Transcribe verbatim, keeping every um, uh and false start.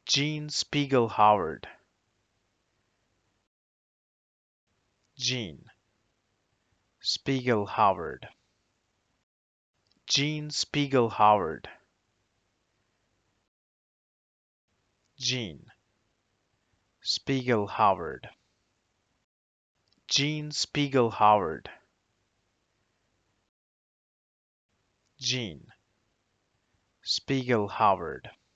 Gene Spiegel Howard. Gene Spiegel Howard. Gene Spiegel Howard. Gene Spiegel Howard. Gene Spiegel Howard. Gene Spiegel Howard.